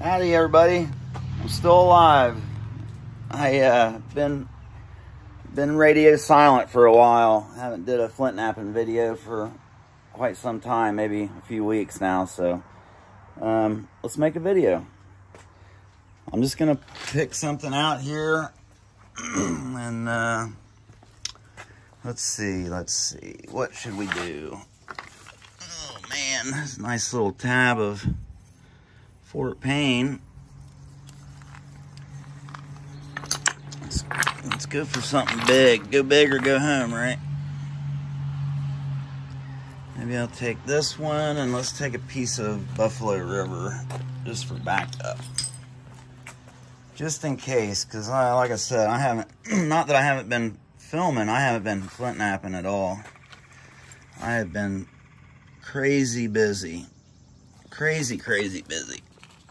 Howdy everybody, I'm still alive. I been radio silent for a while. Haven't did a flint knapping video for quite some time, maybe a few weeks now, so let's make a video. I'm just gonna pick something out here and let's see, what should we do? Oh man, this nice little tab of Fort Payne. Let's go for something big. Go big or go home, right? Maybe I'll take this one, and let's take a piece of Buffalo River just for backup. Just in case, because like I said, I haven't, not that I haven't been filming, I haven't been flint knapping at all. I have been crazy busy. Crazy busy.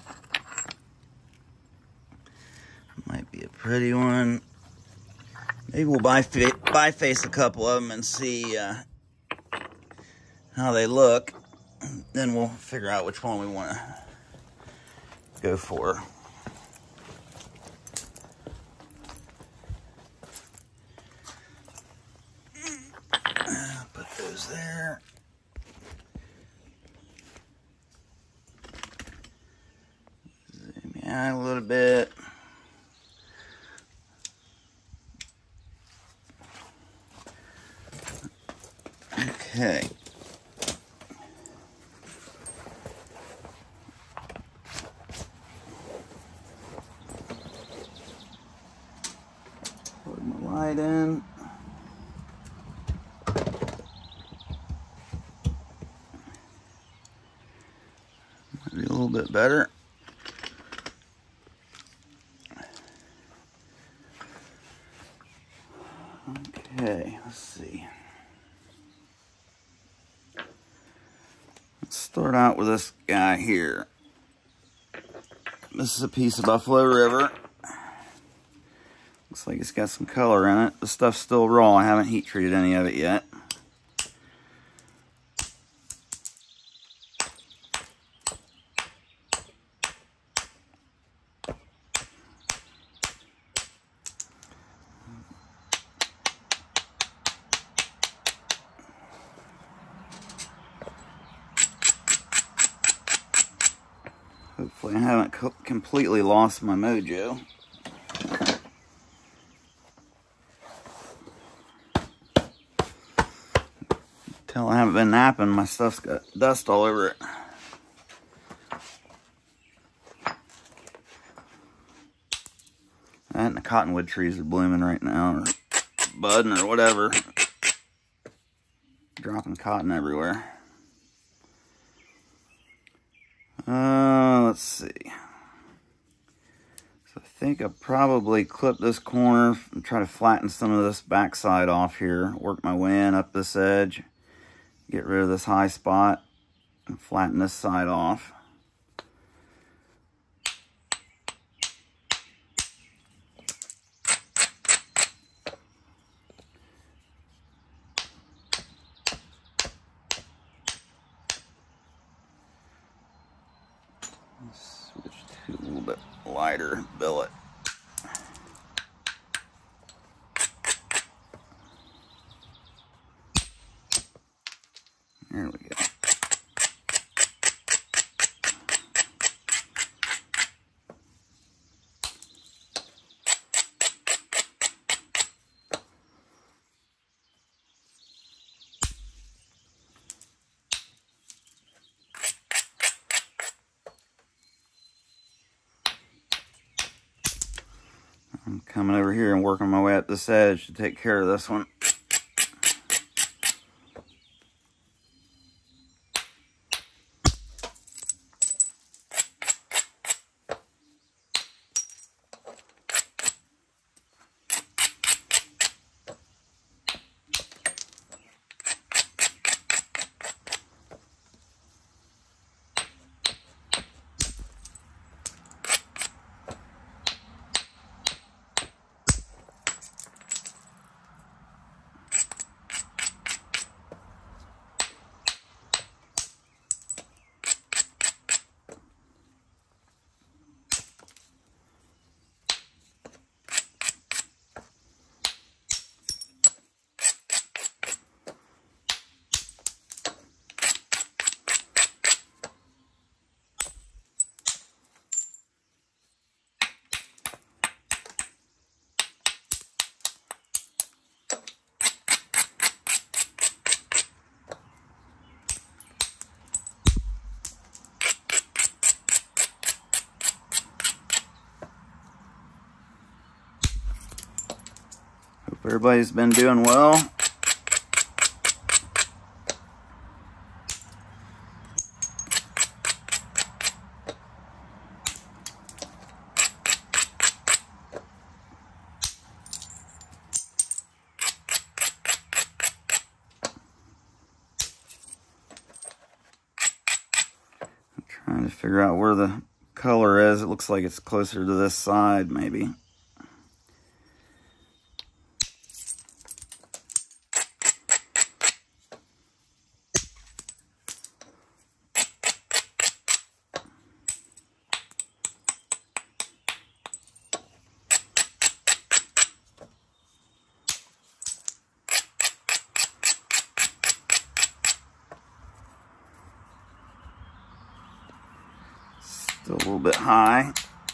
Might be a pretty one. Maybe we'll bi-face a couple of them and see how they look. Then we'll figure out which one we want to go for. Put those there. Zoom out a little bit. Okay. Plug my light in. Might be a little bit better. Okay, let's see. Start out with this guy here. This is a piece of Buffalo River. Looks like it's got some color in it. The stuff's still raw. I haven't heat treated any of it yet. Hopefully I haven't completely lost my mojo. Until I haven't been napping, my stuff's got dust all over it. That and the cottonwood trees are blooming right now, or budding or whatever. Dropping cotton everywhere. Let's see. So I think I'll probably clip this corner and try to flatten some of this backside off here. Work my way in up this edge. Get rid of this high spot and flatten this side off. Switch to a little bit lighter billet. There we go. I'm coming over here and working my way up this edge to take care of this one. everybody's been doing well. I'm trying to figure out where the color is. It looks like it's closer to this side, maybe. Still a little bit high.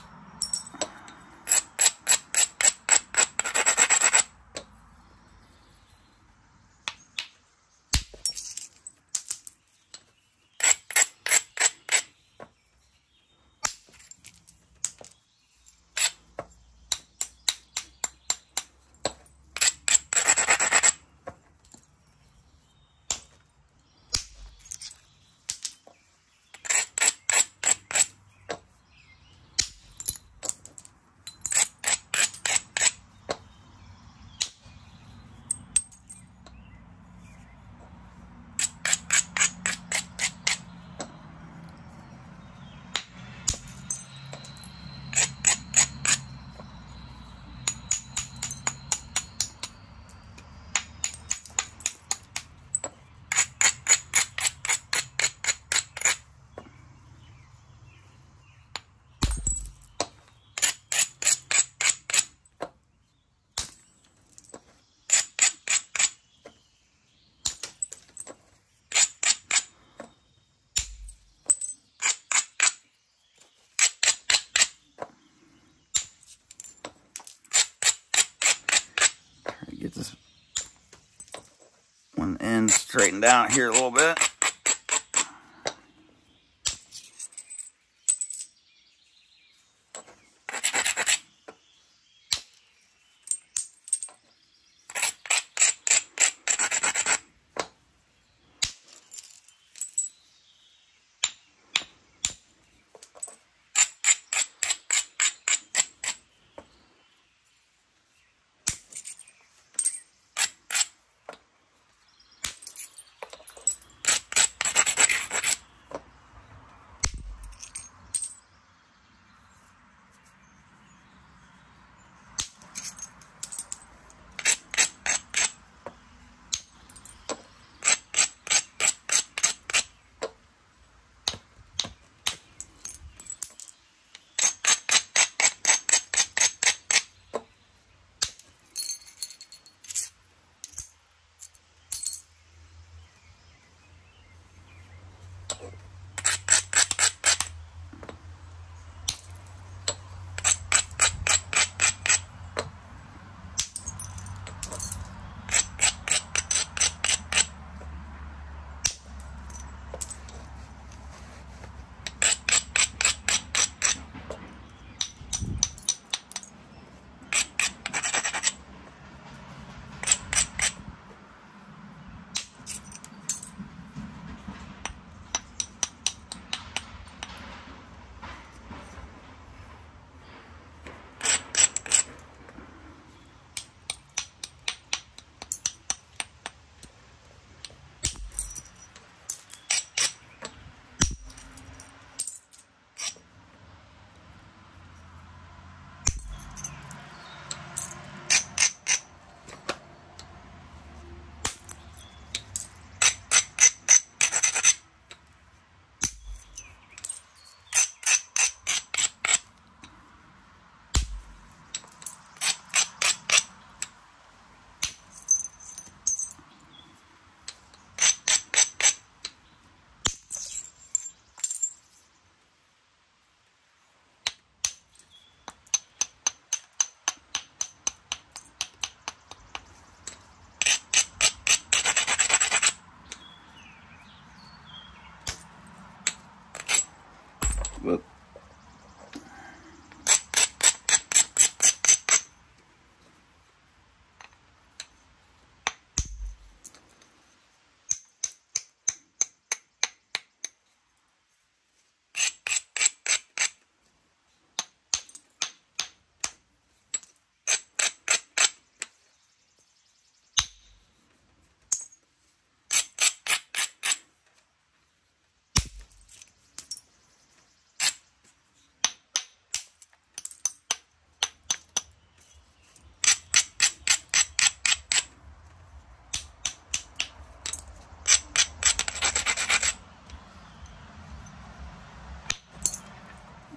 Get this one end straightened out here a little bit. Whoop.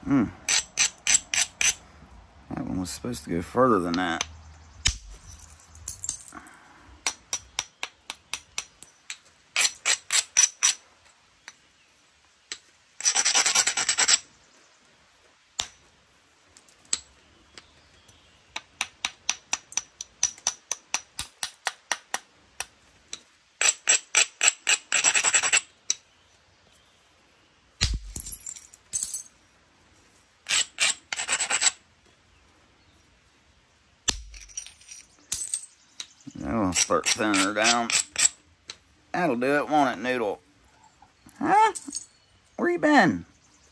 That one was supposed to go further than that. That'll start thinning her down. That'll do it, won't it, Noodle? Huh? Where you been?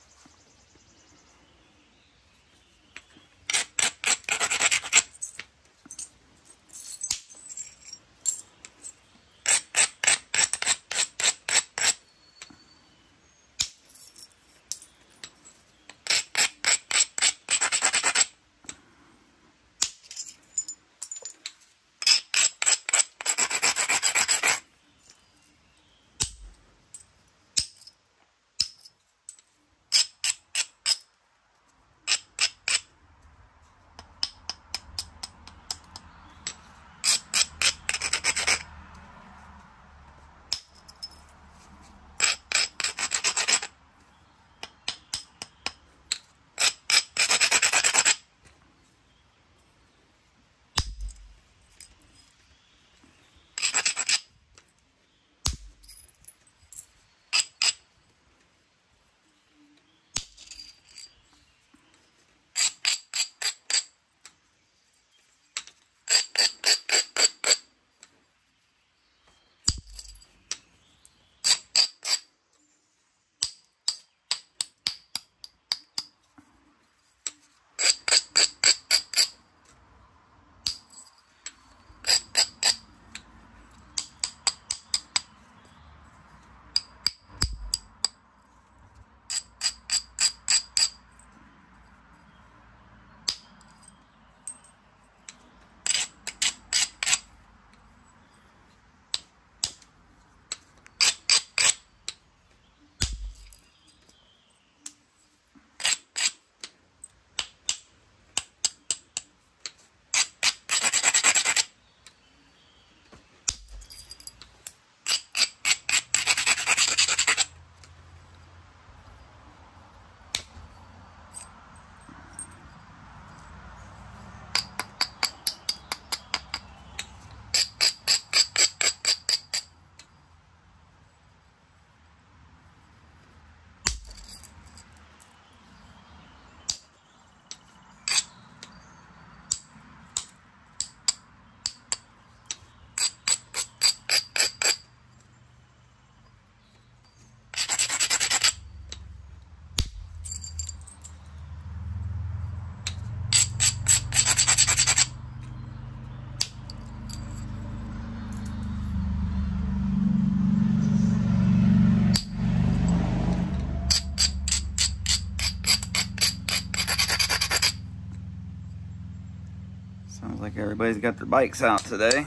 Sounds like everybody's got their bikes out today.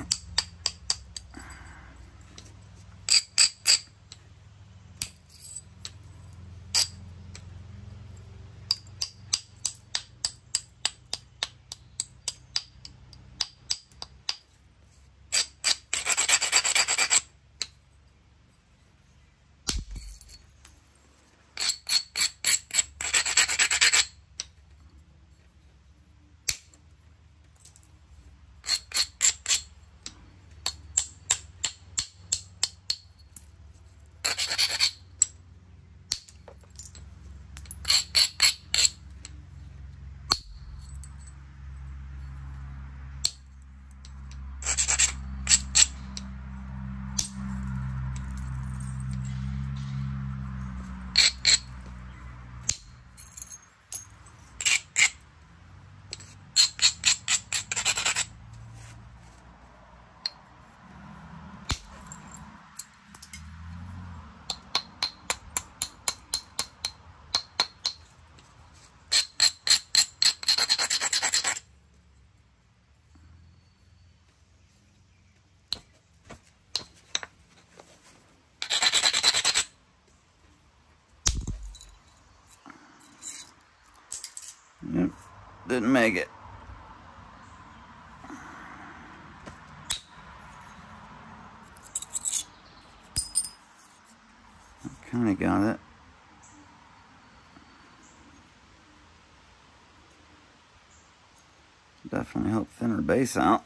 Yep, didn't make it. Kind of got it. Definitely help thin her base out.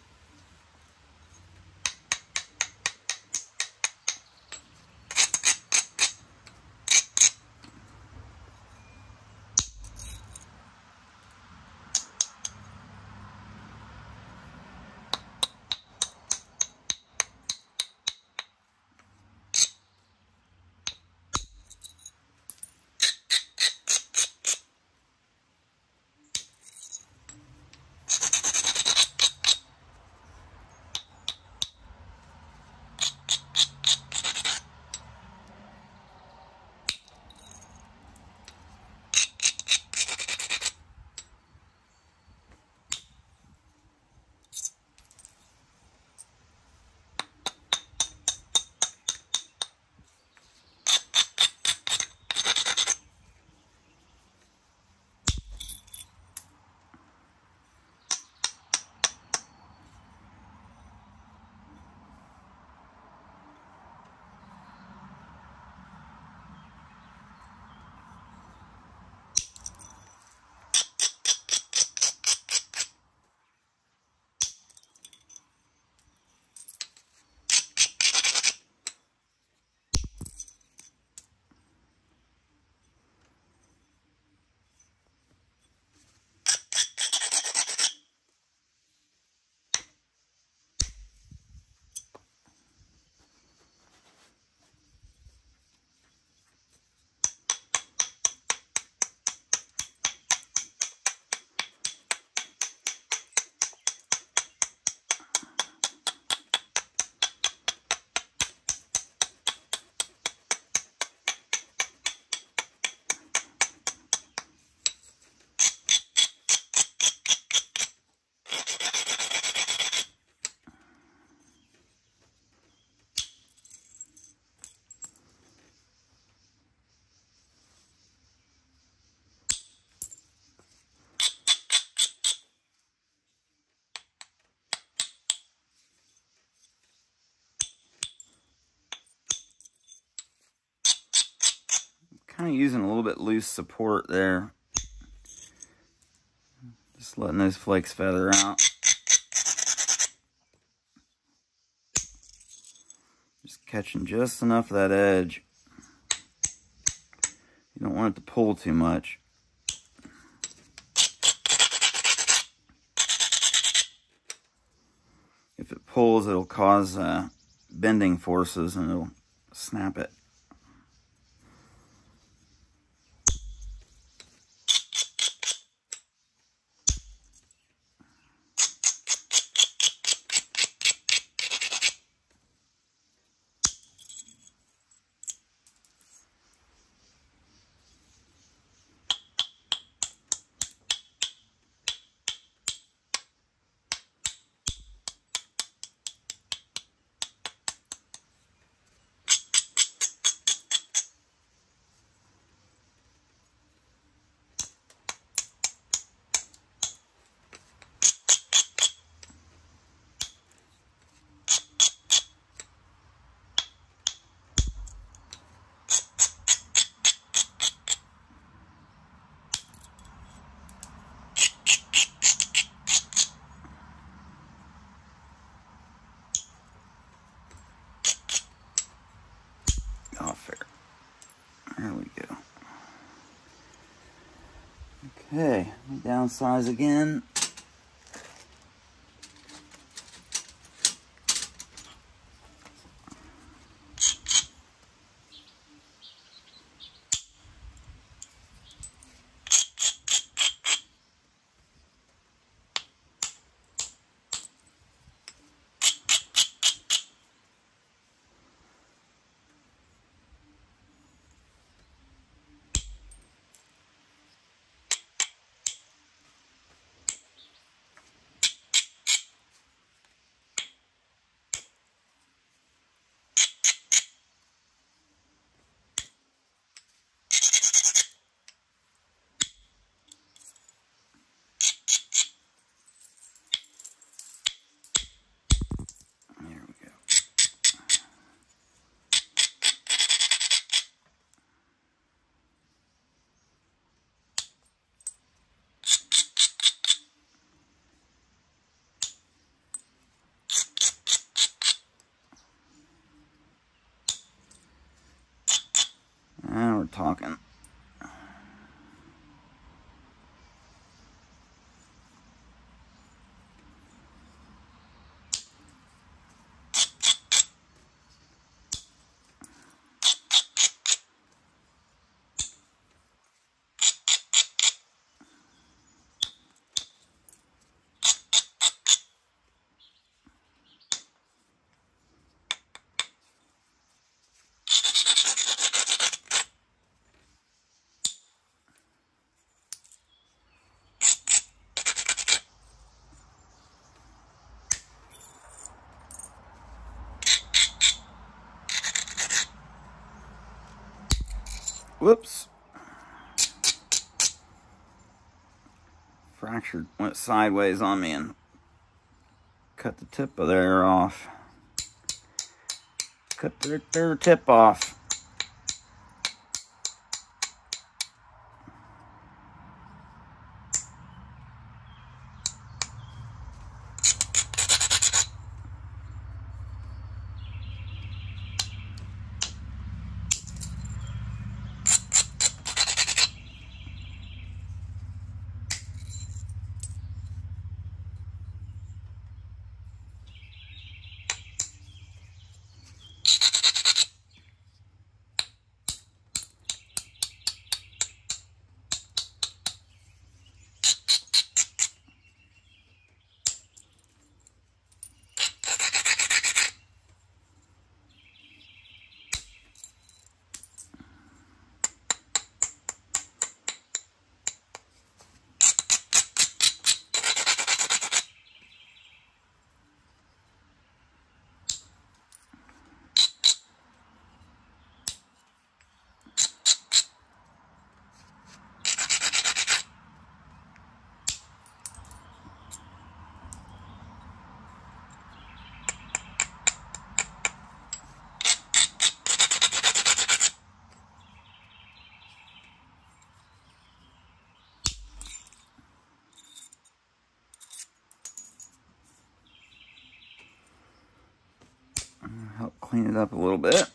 Kind of using a little bit loose support there. Just letting those flakes feather out. Just catching just enough of that edge. You don't want it to pull too much. If it pulls, it'll cause bending forces and it'll snap it. Off there. There we go. Okay, let me downsize again. Whoops. Fractured, went sideways on me and cut the tip of there off. Cut their tip off. Help clean it up a little bit.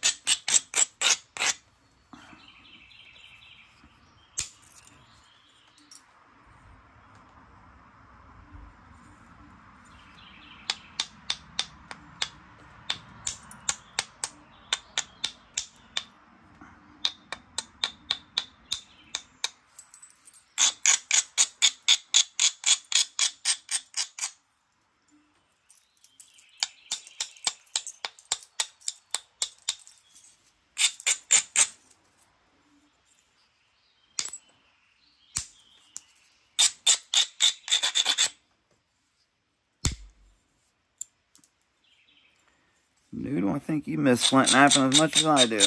Noodle, I think you miss flint knapping as much as I do.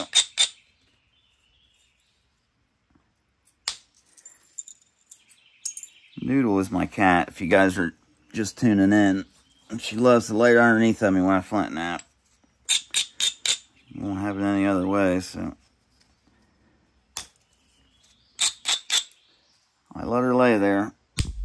Noodle is my cat, if you guys are just tuning in. And she loves to lay underneath of me when I flint knap. Won't have it any other way, so I let her lay there.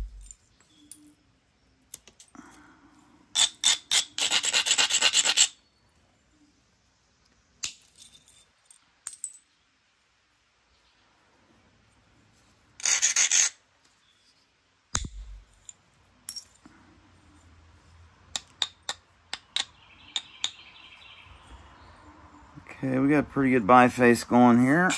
Okay, we got a pretty good biface going here.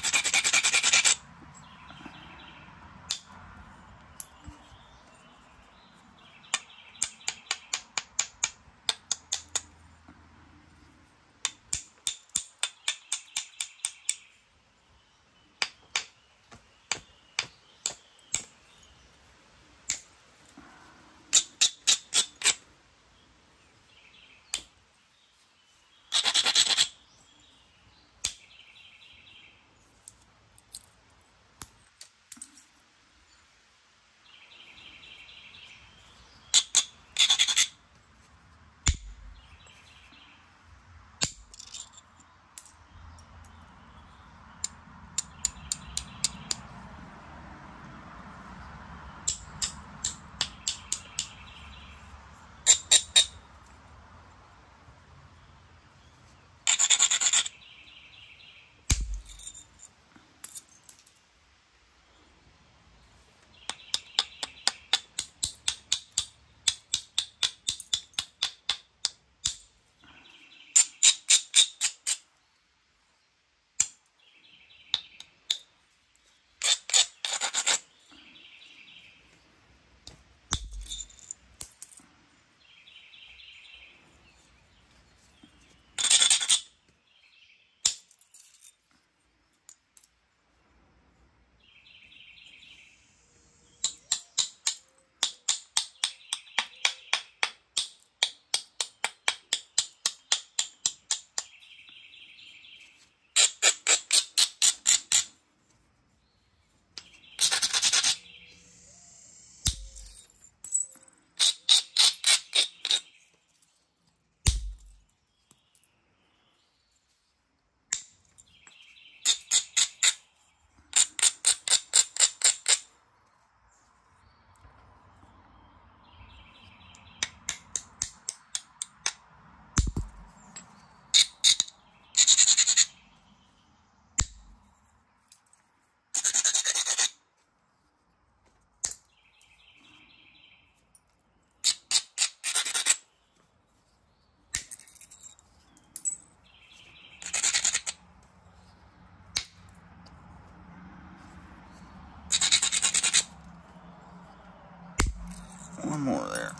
One more there.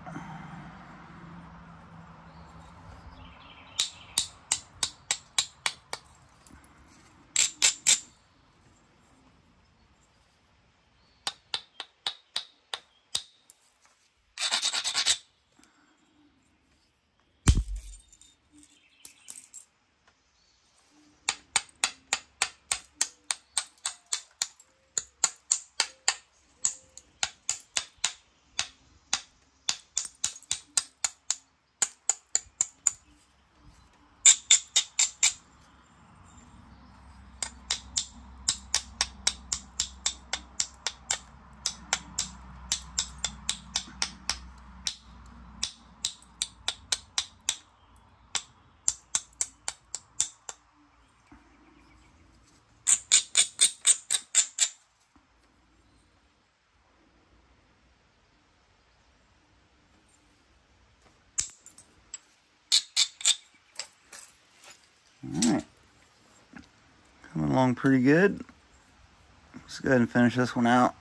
Alright, coming along pretty good. Let's go ahead and finish this one out.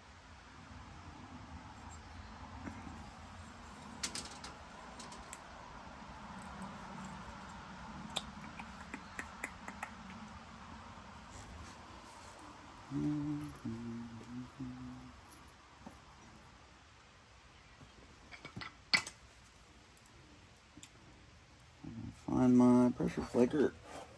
Find my pressure flaker.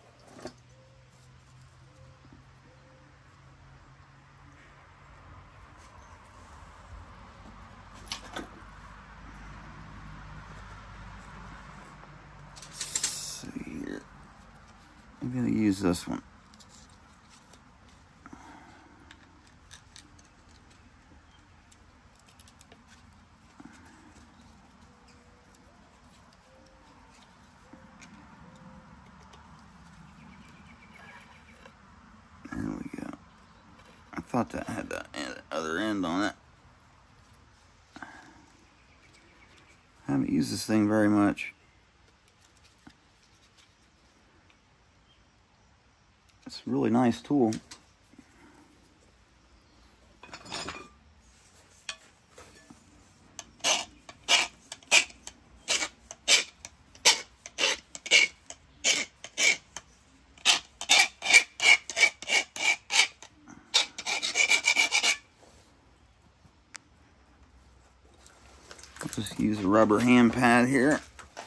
I'm going to use this one. There we go. I thought that had the other end on it. I haven't used this thing very much. It's a really nice tool. I'll just use a rubber hand pad here.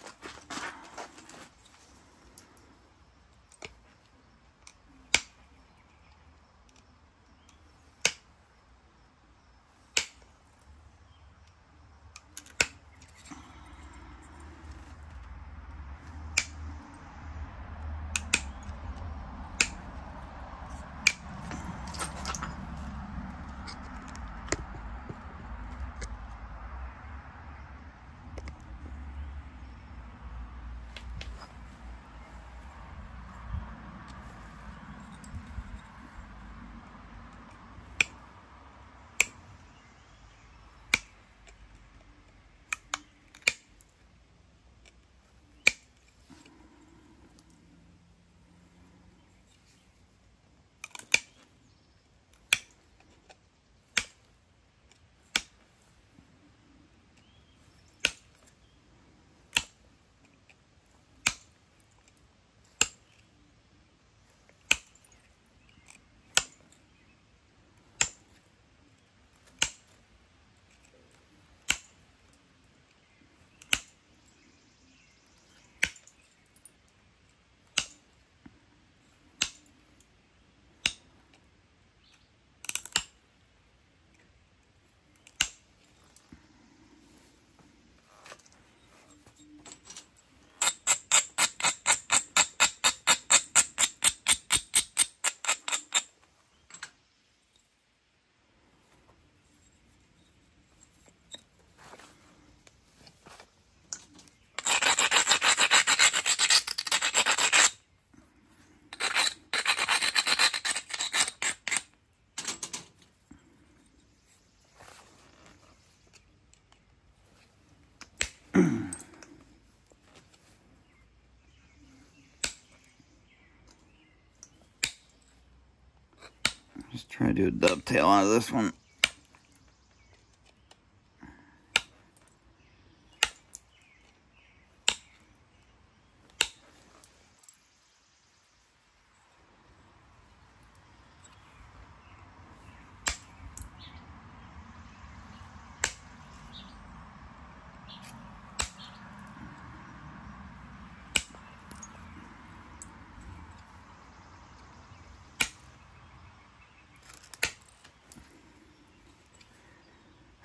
Just try to do a dovetail out of this one.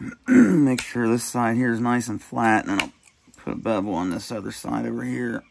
Make sure this side here is nice and flat, and then I'll put a bevel on this other side over here.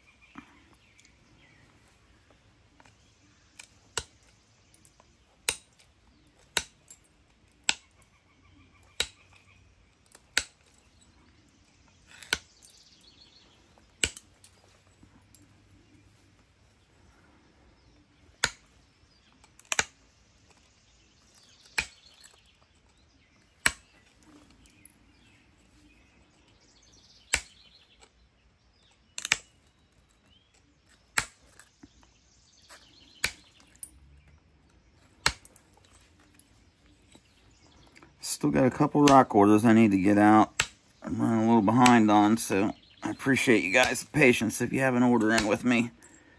Still got a couple rock orders I need to get out. I'm running a little behind on, so I appreciate you guys' patience if you have an order in with me.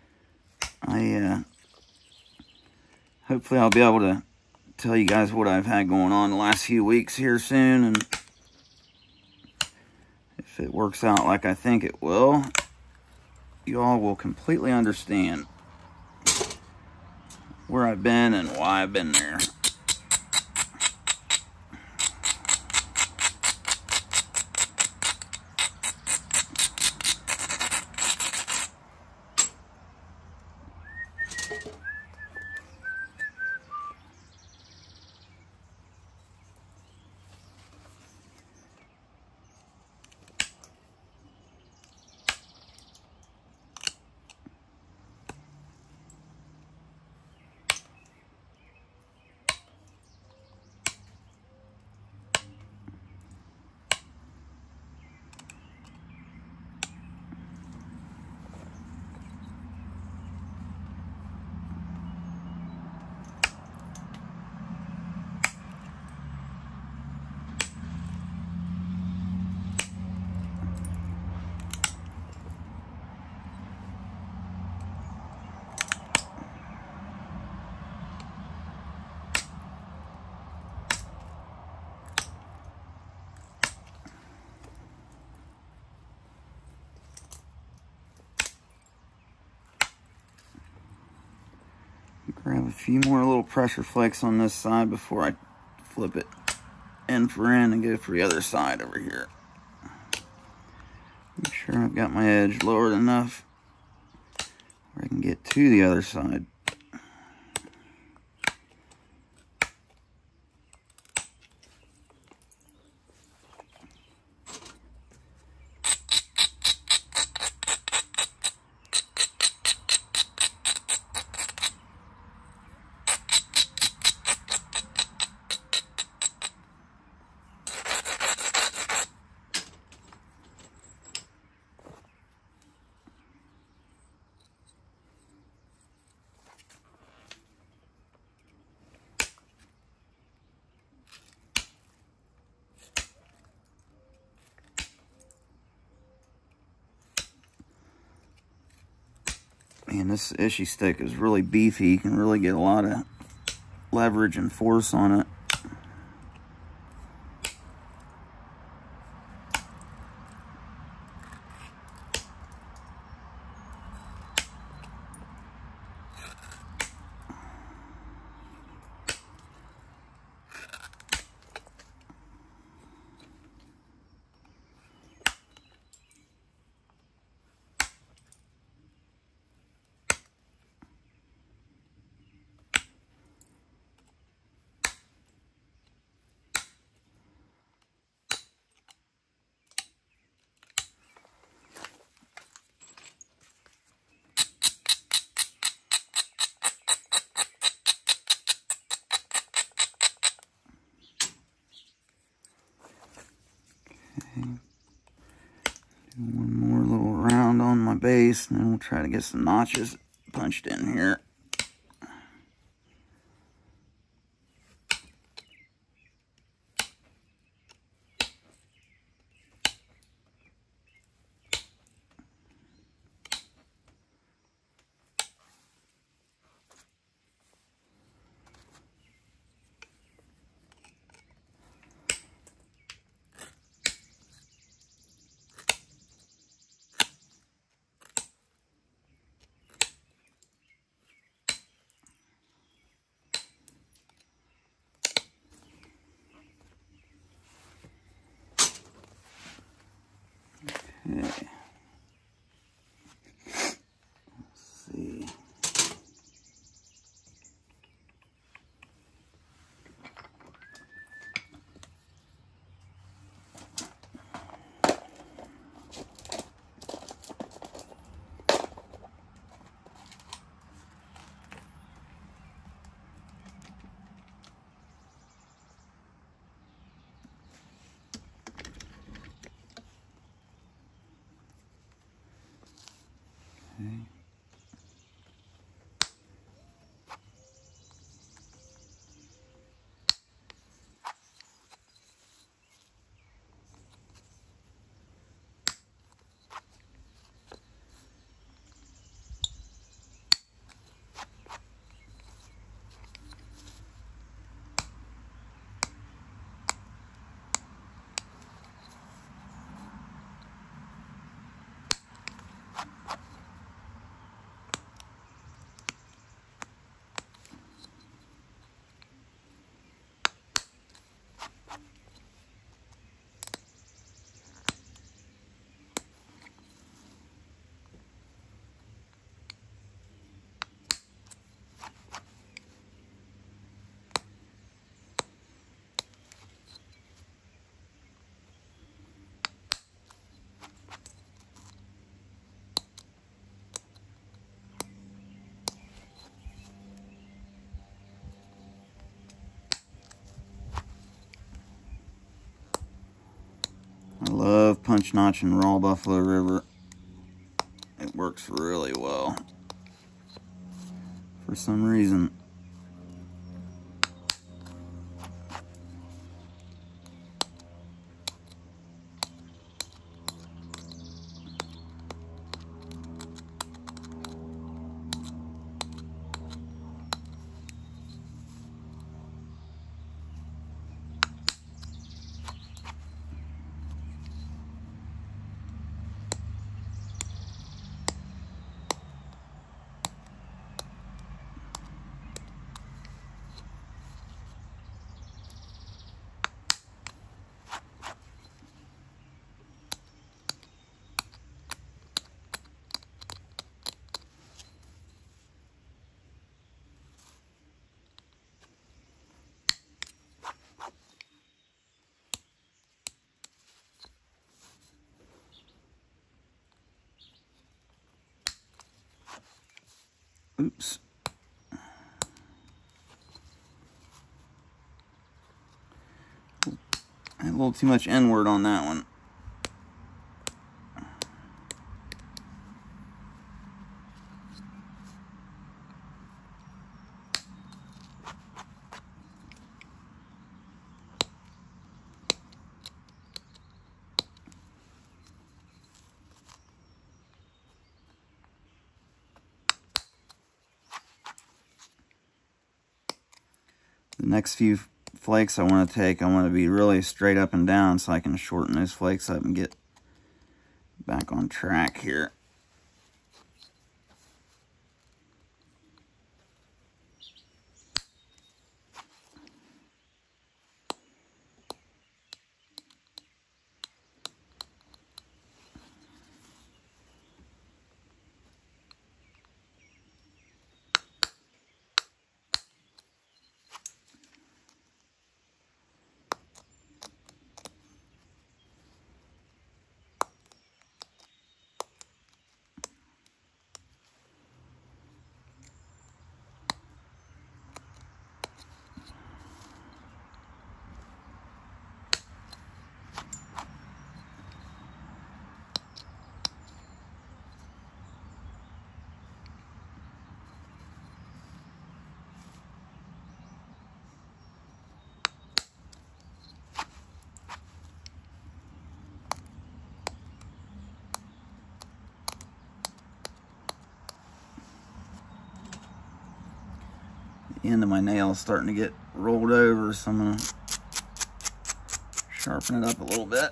Hopefully I'll be able to tell you guys what I've had going on the last few weeks here soon, and if it works out like I think it will, you all will completely understand where I've been and why I've been there. Grab a few more little pressure flakes on this side before I flip it end for end and go for the other side over here. Make sure I've got my edge lowered enough where I can get to the other side. Man, this Ishii stick is really beefy. You can really get a lot of leverage and force on it. Do one more little round on my base, and then we'll try to get some notches punched in here. I love punch notching raw Buffalo River. It works really well for some reason. Oops. I had a little too much N-word on that one. The next few flakes I want to take, I want to be really straight up and down so I can shorten those flakes up and get back on track here. The end of my nail is starting to get rolled over, so I'm going to sharpen it up a little bit.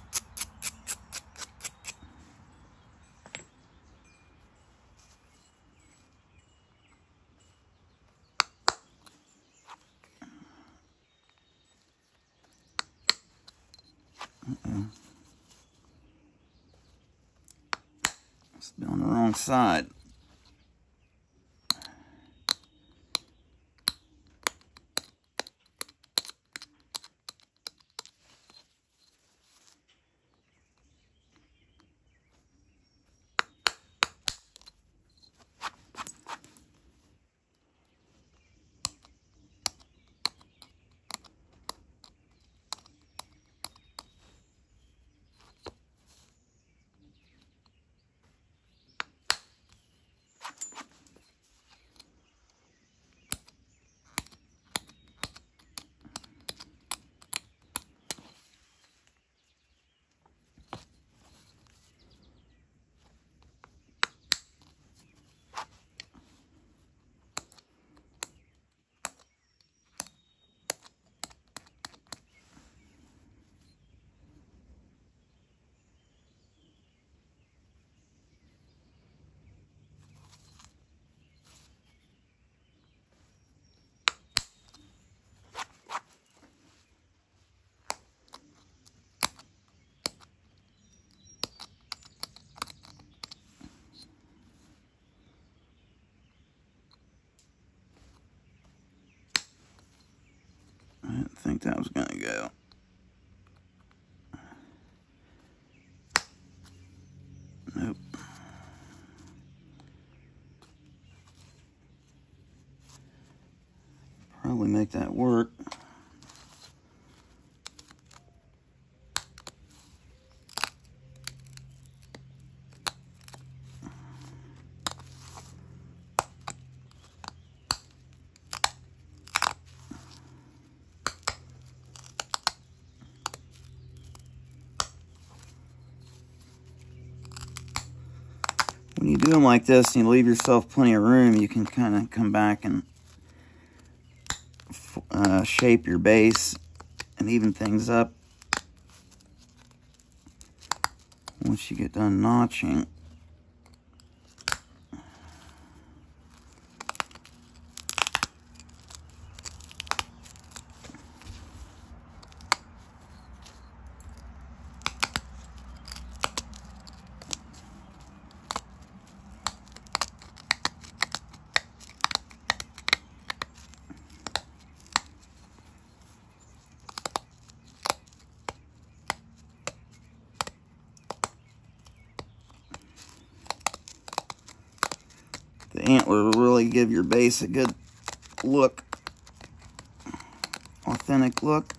It's on the wrong side. I didn't think that was going to go. Nope. Probably make that work. When you do them like this and you leave yourself plenty of room, you can kind of come back and shape your base and even things up once you get done notching. The antler will really give your base a good look, authentic look.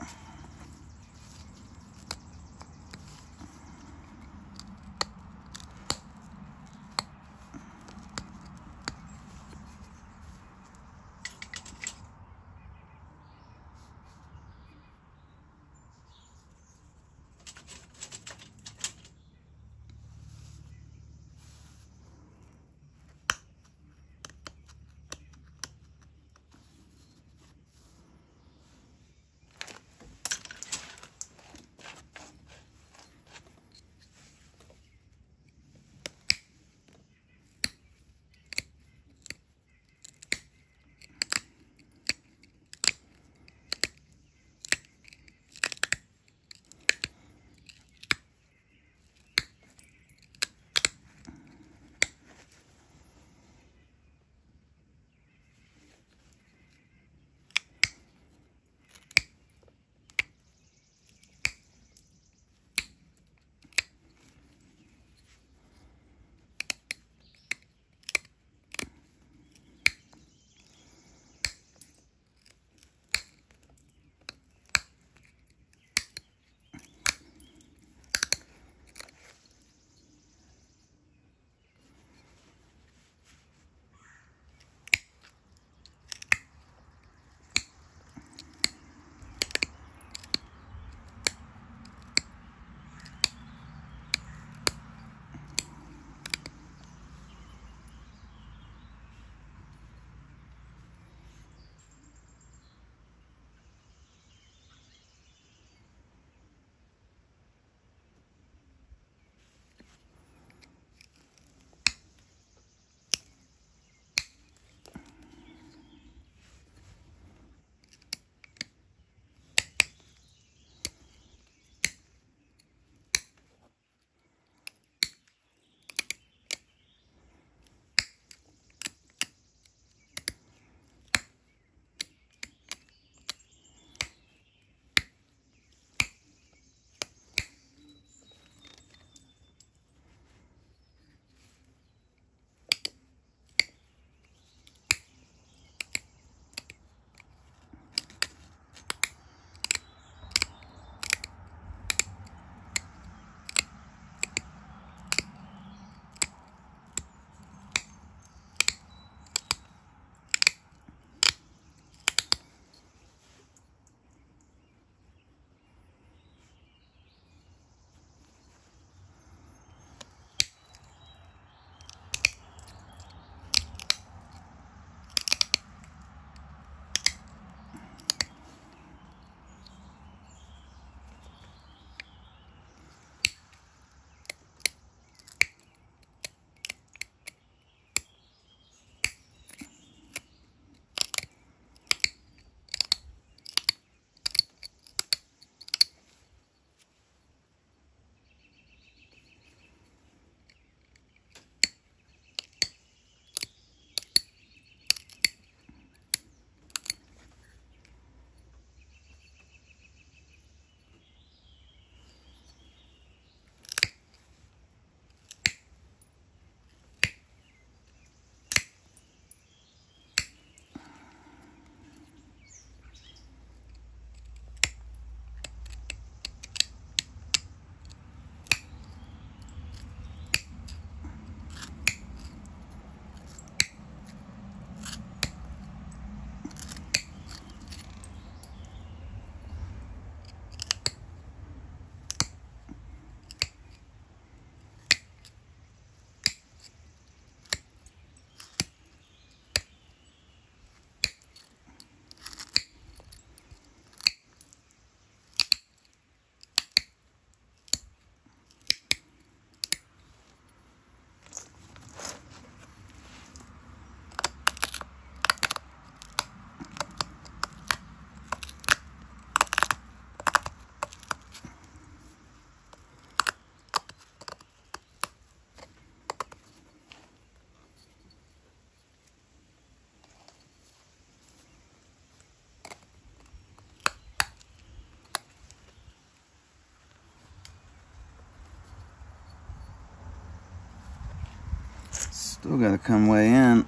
Still got to come way in.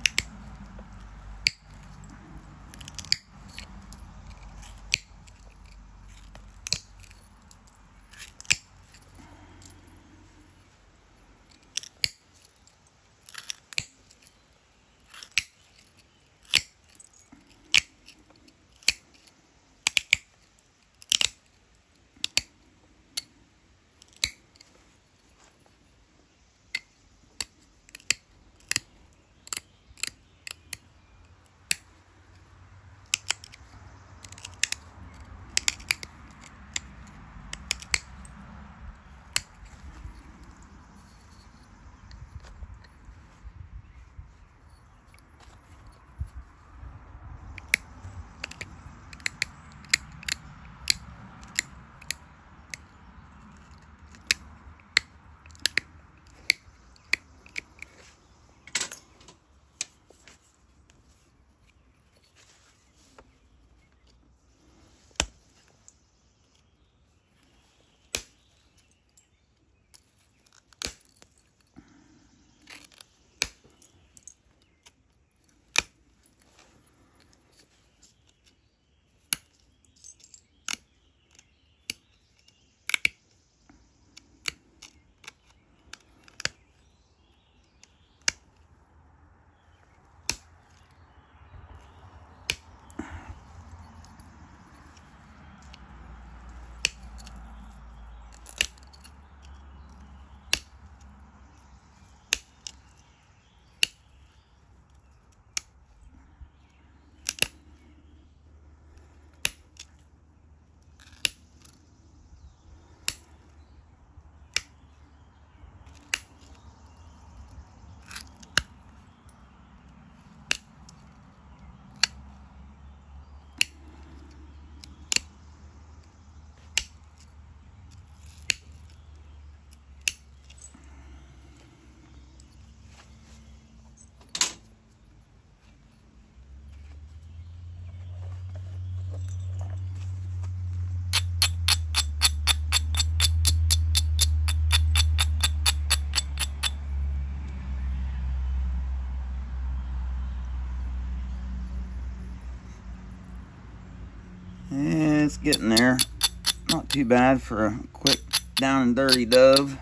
Yeah, it's getting there. Not too bad for a quick down and dirty Dove.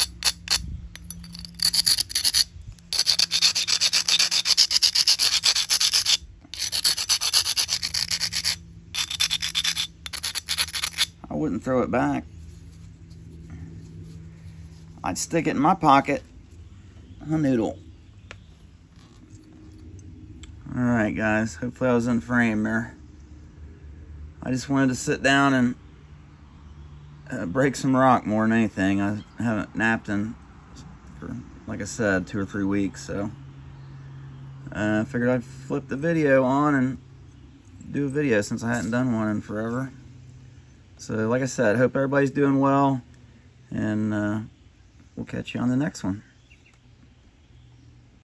I wouldn't throw it back. I'd stick it in my pocket. A noodle. Alright guys, hopefully I was in frame there. I just wanted to sit down and break some rock more than anything. I haven't napped in, for, like I said, 2 or 3 weeks, so I figured I'd flip the video on and do a video since I hadn't done one in forever. So like I said, hope everybody's doing well, and we'll catch you on the next one.